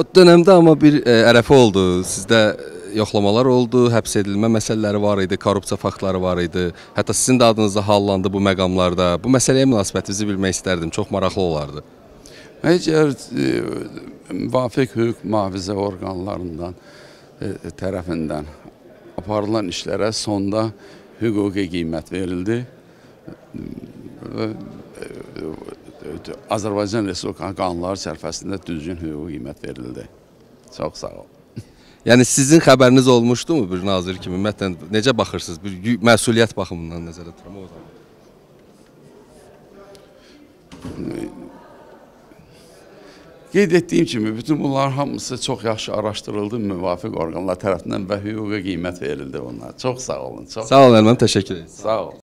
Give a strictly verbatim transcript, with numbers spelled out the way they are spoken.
O dönəmdə amma bir e, ərəfə oldu. Sizdə yoxlamalar oldu, həbs edilmə məsələləri var idi, korrupsiya faktları var idi. Hətta sizin də adınızda hallandı bu məqamlarda. Bu məsələyə münasibətinizi bilmək istərdim. Çox maraqlı olardı. Əgər e, müvafiq hüquq mühafizə orqanlarından e, tərəfindən aparılan işlərə sonda hüquqi qiymət verildi. Azərbaycan Respublikasının qanunları çərçivəsində düzgün hüquqi qiymət verildi. Çox sağ ol. Yəni sizin xəbəriniz olmuşdumu bir nazir kimi? Ümumiyyətlə necə baxırsınız? Bir məsuliyyət baxımından nəzərdə tuturam o zaman. Qeyd etdiyim kimi bütün bunlar hamısı çox yaxşı araşdırıldı müvafiq orqanlar tərəfindən və hüquqi qiymət verildi onlara. Çox sağ olun. Çox sağ olun, mən təşəkkür edirəm. Sağ ol.